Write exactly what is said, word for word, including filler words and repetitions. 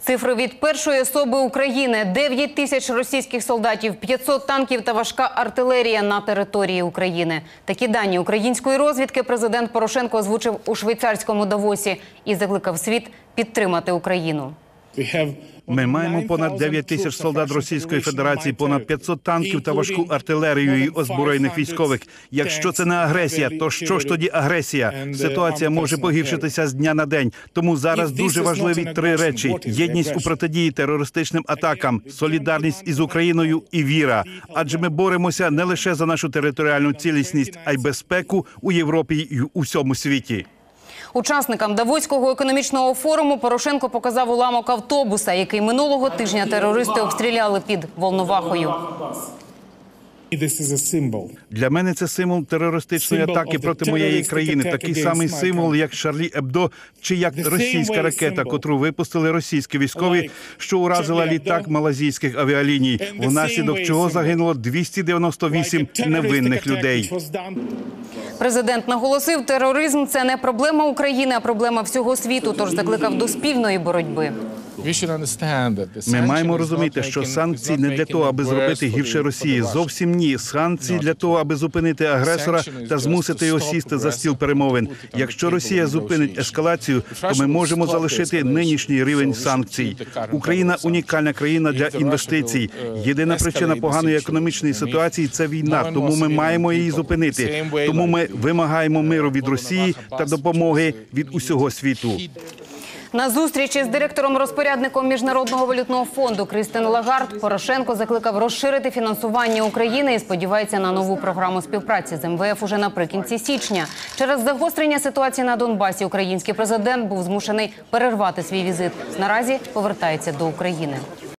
Цифри від першої особи України – дев'ять тисяч російських солдатів, п'ятсот танків та важка артилерія на території України. Такі дані української розвідки президент Порошенко озвучив у швейцарському Давосі і закликав світ підтримати Україну. Ми маємо понад дев'ять тисяч солдат Російської Федерації, понад п'ятсот танків та важку артилерію і озброєних військових. Якщо це не агресія, то що ж тоді агресія? Ситуація може погіршитися з дня на день. Тому зараз дуже важливі три речі. Єдність у протидії терористичним атакам, солідарність із Україною і віра. Адже ми боремося не лише за нашу територіальну цілісність, а й безпеку у Європі і у всьому світі. Учасникам Давоського економічного форуму Порошенко показав уламок автобуса, який минулого тижня терористи обстріляли під Волновахою. Для мене це символ терористичної атаки проти моєї країни. Такий самий символ, як Шарлі Ебдо, чи як російська ракета, котру випустили російські військові, що уразила літак малазійських авіаліній, внаслідок чого загинуло двісті дев'яносто вісім невинних людей. Президент наголосив, тероризм – це не проблема України, а проблема всього світу, тож закликав до спільної боротьби. Ми маємо розуміти, що санкції не для того, аби зробити гірше Росії. Зовсім ні. Санкції для того, аби зупинити агресора та змусити його сісти за стіл перемовин. Якщо Росія зупинить ескалацію, то ми можемо залишити нинішній рівень санкцій. Україна – унікальна країна для інвестицій. Єдина причина поганої економічної ситуації – це війна, тому ми маємо її зупинити. Тому ми вимагаємо миру від Росії та допомоги від усього світу. На зустрічі з директором-розпорядником Міжнародного валютного фонду Кристин Лагард Порошенко закликав розширити фінансування України і сподівається на нову програму співпраці з ем ве еф уже наприкінці січня. Через загострення ситуації на Донбасі український президент був змушений перервати свій візит. Наразі повертається до України.